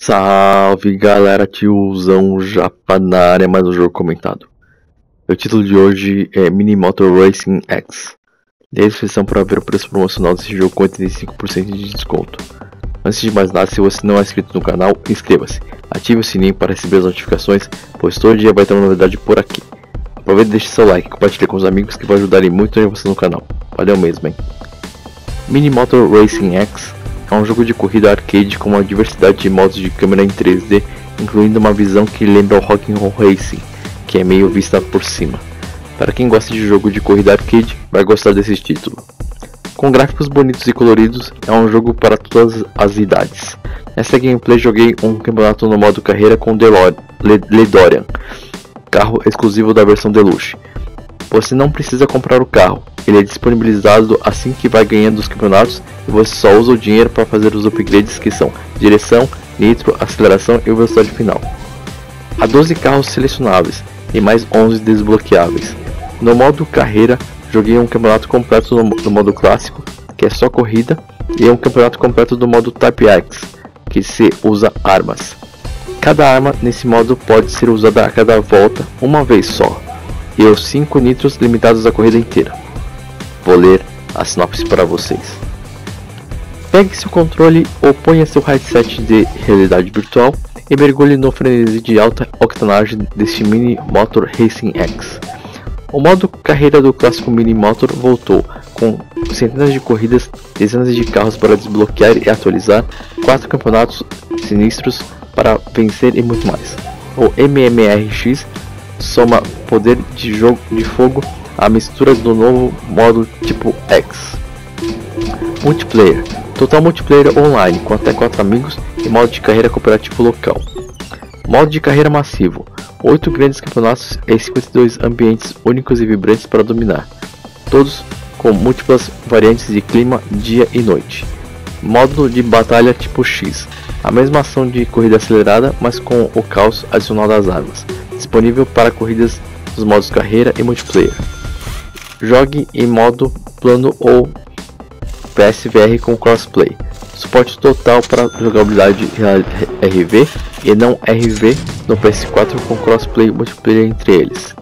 Salve galera, tiozão Japa na área, mais um jogo comentado. O título de hoje é Mini Motor Racing X. Dê a descrição para ver o preço promocional desse jogo com 85% de desconto. Antes de mais nada, se você não é inscrito no canal, inscreva-se. Ative o sininho para receber as notificações, pois todo dia vai ter uma novidade por aqui. Aproveite e deixe seu like, compartilhe com os amigos que vai ajudar muito em você no canal. Valeu mesmo, hein? Mini Motor Racing X é um jogo de corrida arcade com uma diversidade de modos de câmera em 3D, incluindo uma visão que lembra o Rock'n'Roll Racing, que é meio vista por cima. Para quem gosta de jogo de corrida arcade, vai gostar desse título. Com gráficos bonitos e coloridos, é um jogo para todas as idades. Nessa gameplay joguei um campeonato no modo carreira com DeLorean, carro exclusivo da versão Deluxe. Você não precisa comprar o carro, ele é disponibilizado assim que vai ganhando os campeonatos e você só usa o dinheiro para fazer os upgrades que são direção, nitro, aceleração e velocidade final. Há 12 carros selecionáveis e mais 11 desbloqueáveis. No modo carreira, joguei um campeonato completo no modo clássico, que é só corrida, e um campeonato completo do modo Type X, que se usa armas. Cada arma nesse modo pode ser usada a cada volta uma vez só, e os 5 nitros limitados à corrida inteira. Vou ler a sinopse para vocês. Pegue seu controle ou ponha seu headset de realidade virtual e mergulhe no frenesi de alta octanagem deste Mini Motor Racing X. O modo carreira do clássico Mini Motor voltou, com centenas de corridas, dezenas de carros para desbloquear e atualizar, 4 campeonatos sinistros para vencer e muito mais. O MMRX soma poder de jogo de fogo à mistura do novo modo tipo X. Multiplayer. Total multiplayer online com até 4 amigos e modo de carreira cooperativo local. Modo de carreira massivo. 8 grandes campeonatos e 52 ambientes únicos e vibrantes para dominar. Todos com múltiplas variantes de clima, dia e noite. Modo de batalha tipo X. A mesma ação de corrida acelerada, mas com o caos adicional das armas. Disponível para corridas dos modos carreira e multiplayer. Jogue em modo plano ou PSVR com crossplay. Suporte total para jogabilidade RV e não RV no PS4 com crossplay multiplayer entre eles.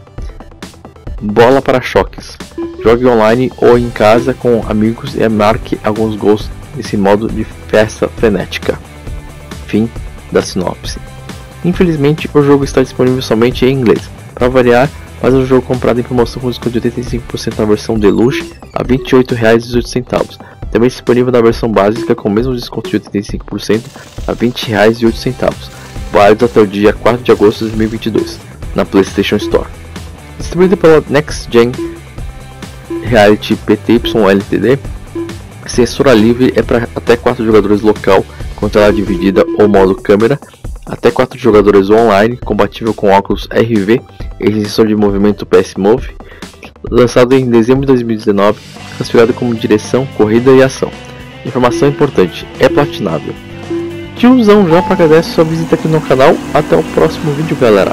Bola para choques. Jogue online ou em casa com amigos e marque alguns gols nesse modo de festa frenética. Fim da sinopse. Infelizmente, o jogo está disponível somente em inglês. Para variar, mas um jogo comprado em promoção com desconto de 85% na versão Deluxe a R$ 28,18. Também disponível na versão básica com o mesmo desconto de 85% a R$ 20,08. Válido até o dia 4 de agosto de 2022 na PlayStation Store. Distribuído pela Next Gen Reality Pty Ltd. Censura livre é para até 4 jogadores local com tela dividida ou modo câmera. Até 4 jogadores online, compatível com óculos RV e sensor de movimento PS Move. Lançado em dezembro de 2019, classificado como direção, corrida e ação. Informação importante, é platinável. Tiozão Japa agradece sua visita aqui no canal. Até o próximo vídeo, galera.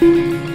Tchau.